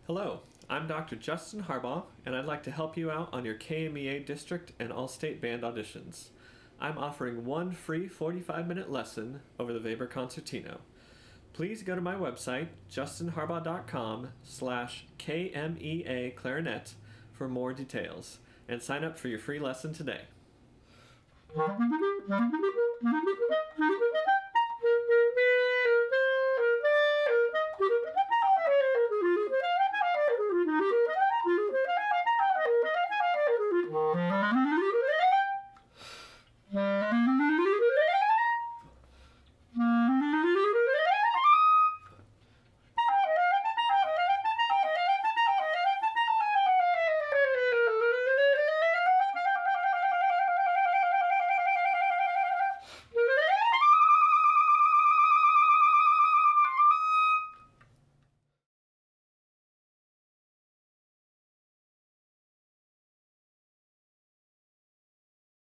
Hello, I'm Dr. Justin Harbaugh, and I'd like to help you out on your KMEA district and all-state band auditions. I'm offering one free 45-minute lesson over the Weber Concertino. Please go to my website, justinharbaugh.com/KMEA Clarinet for more details, and sign up for your free lesson today.